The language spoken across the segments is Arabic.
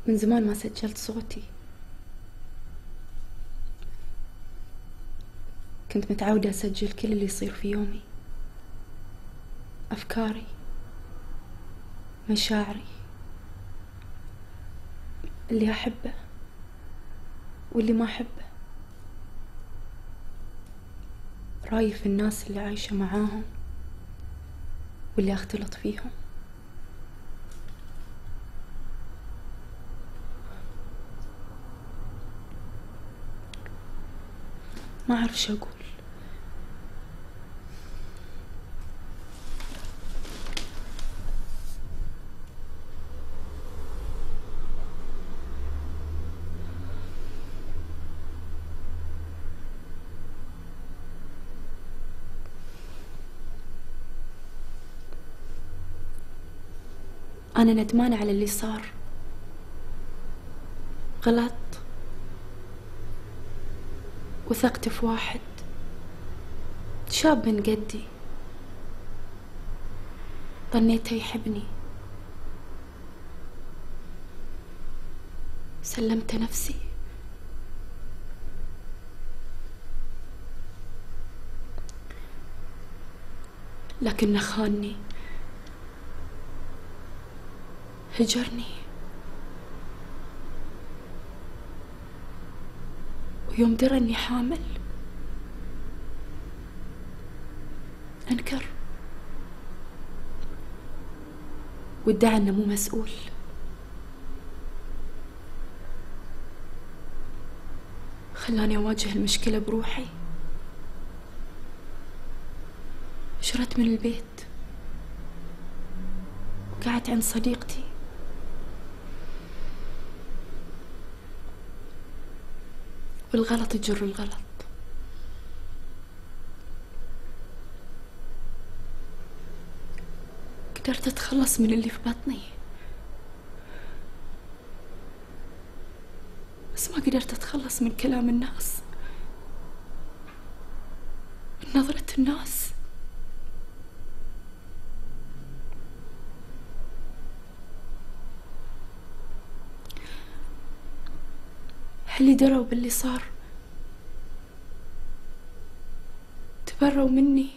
من زمان ما سجلت صوتي. كنت متعودة أسجل كل اللي يصير في يومي، أفكاري، مشاعري، اللي أحبه واللي ما أحبه، رأيي في الناس اللي عايشة معاهم واللي أختلط فيهم. ما أعرف شو أقول. أنا ندمانة على اللي صار. غلط، وثقت في واحد شاب من قدي، ظنيته يحبني، سلمت نفسي. لكنه خانني، هجرني، ويوم درى اني حامل انكر، وادعى انه مو مسؤول. خلاني اواجه المشكلة بروحي. هجرت من البيت وقعدت عند صديقتي. والغلط يجر الغلط. قدرت أتخلص من اللي في بطني، بس ما قدرت أتخلص من كلام الناس، من نظرة الناس. اللي دروا باللي صار تبروا مني،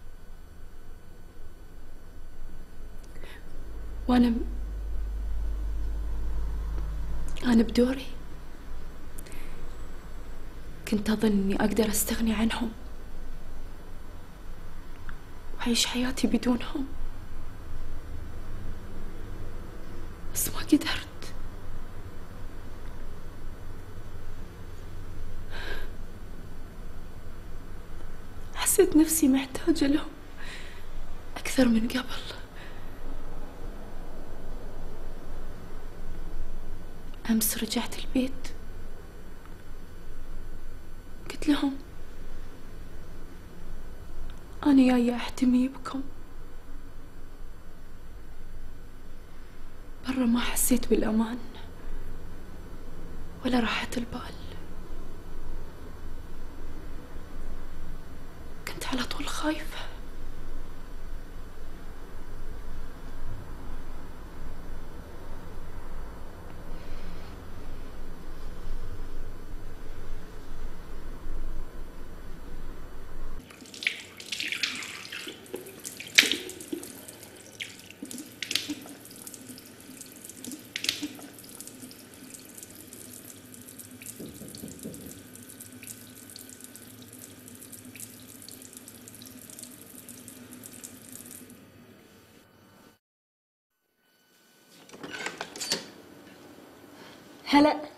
وأنا بدوري كنت أظن إني أقدر أستغني عنهم وأعيش حياتي بدونهم، بس ما قدرت. حسيت نفسي محتاجة لهم أكثر من قبل. أمس رجعت البيت قلت لهم أنا جاية أحتمي بكم. برا ما حسيت بالأمان ولا راحة البال، كنت على طول خايفة. هلا. هلا،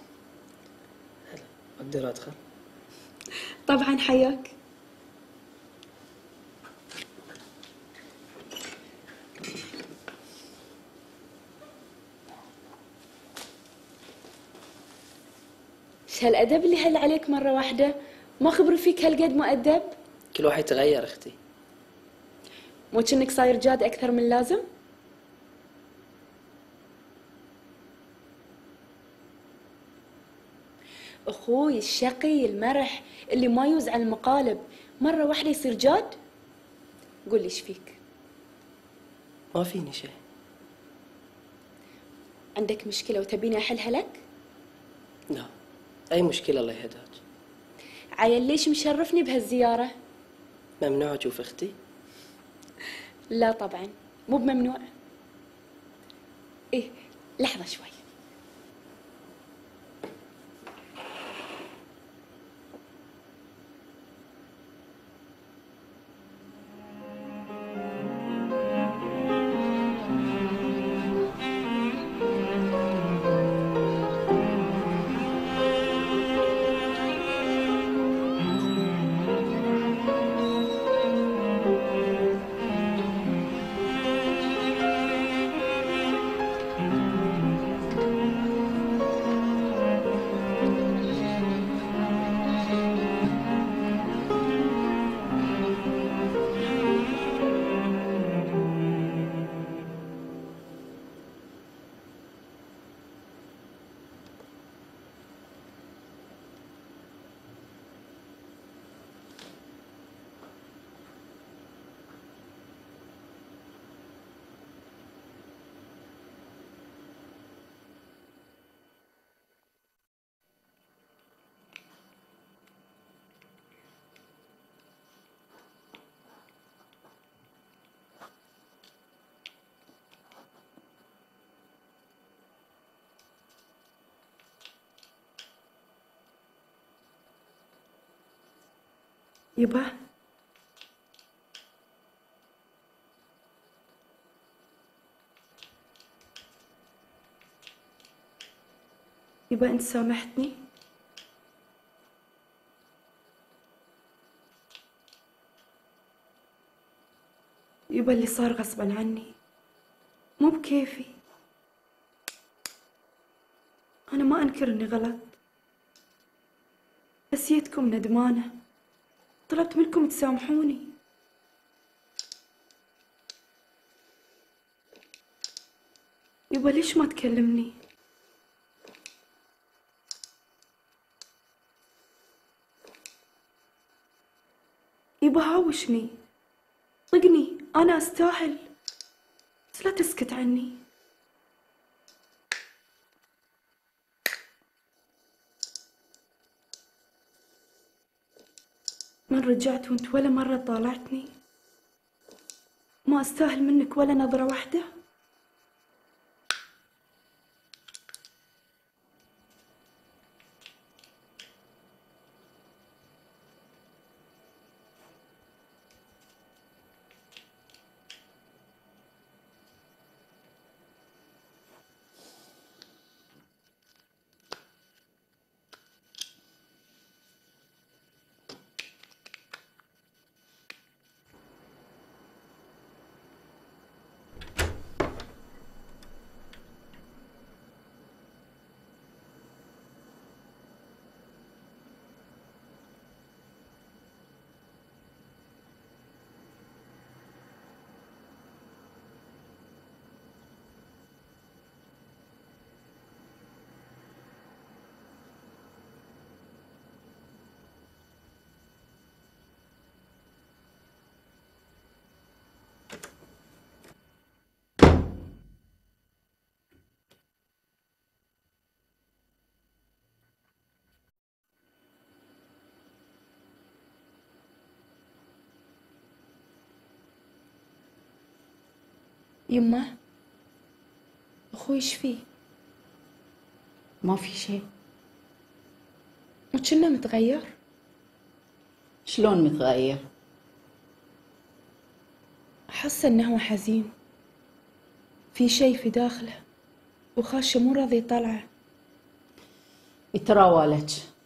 أقدر أدخل؟ طبعا، حياك. شو هالأدب اللي هل عليك مرة واحدة؟ ما خبروا فيك هالقد مؤدب؟ كل واحد يتغير أختي. مو كأنك صاير جاد أكثر من اللازم؟ أخوي الشقي المرح اللي ما يوزع المقالب مرة واحدة يصير جاد؟ قولي ايش فيك؟ ما فيني شيء. عندك مشكلة وتبيني أحلها لك؟ لا، أي مشكلة الله يهداك. عيل ليش مشرفني بهالزيارة؟ ممنوع أشوف أختي؟ لا طبعا، مو بممنوع. إيه، لحظة شوي. يبا، يبا أنت سامحتني؟ يبا اللي صار غصبا عني، مو بكيفي. أنا ما أنكر إني غلط، بس جيتكم ندمانة، طلبت منكم تسامحوني. يبا ليش ما تكلمني؟ يبا هاوشني، طقني، أنا أستاهل، بس لا تسكت عني. من رجعت وانت ولا مرة طالعتني؟ ما أستاهل منك ولا نظرة واحدة؟ يمه، أخوي إيش فيه؟ ما في شيء. وكنا متغير؟ شلون متغير؟ حاسة إنه هو حزين، في شي في داخله، وخاشه مو راضي يطلعه. يتراولك.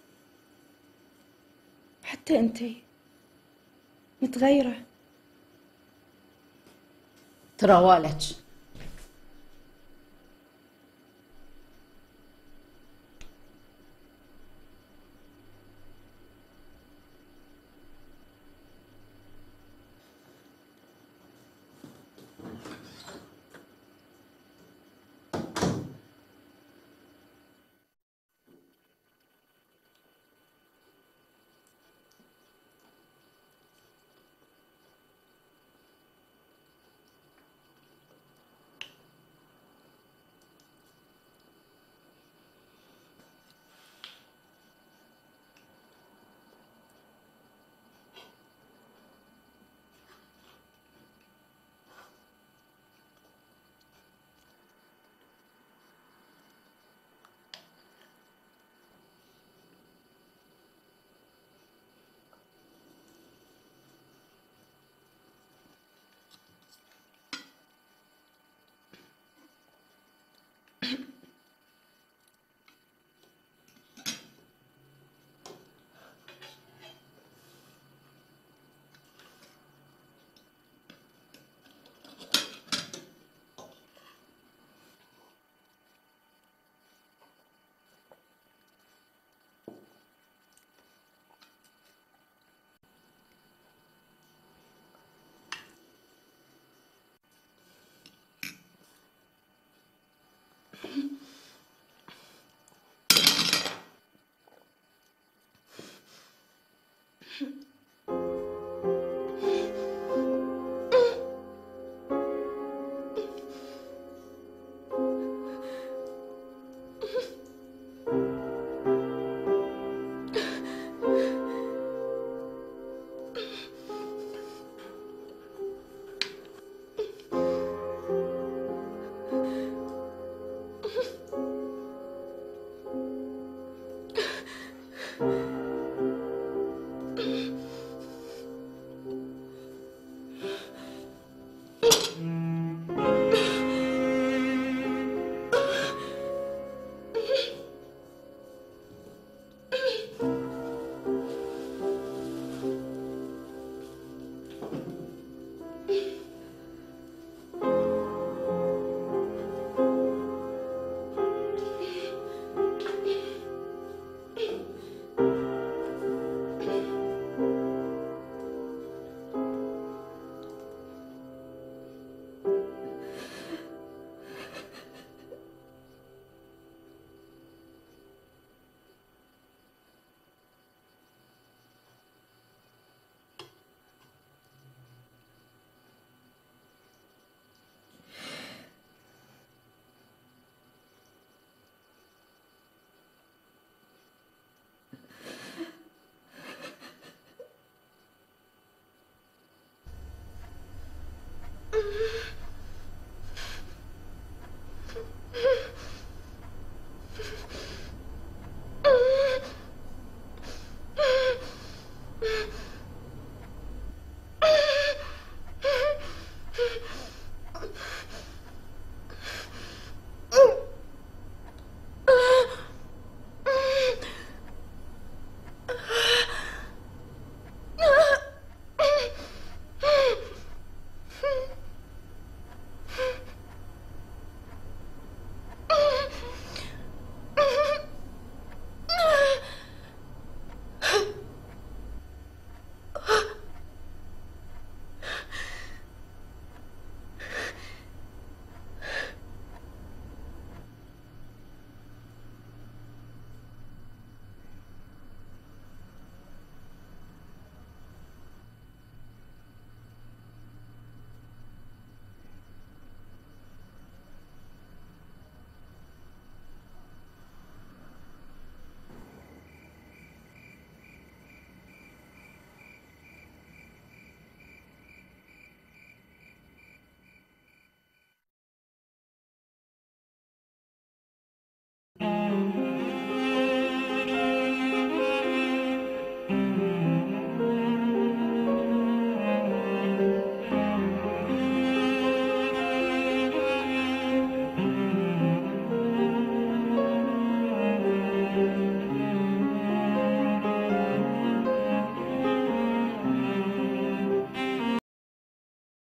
حتى أنتي متغيرة. تراولك.